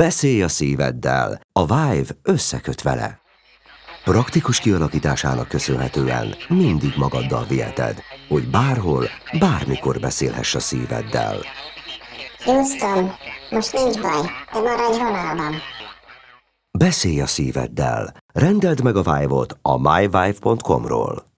Beszélj a szíveddel, a Vive összeköt vele. Praktikus kialakításának köszönhetően mindig magaddal viheted, hogy bárhol, bármikor beszélhess a szíveddel. Houston, most nincs baj, te maradj vonalban. Beszélj a szíveddel. Rendeld meg a Vive-ot a myvive.com-ról.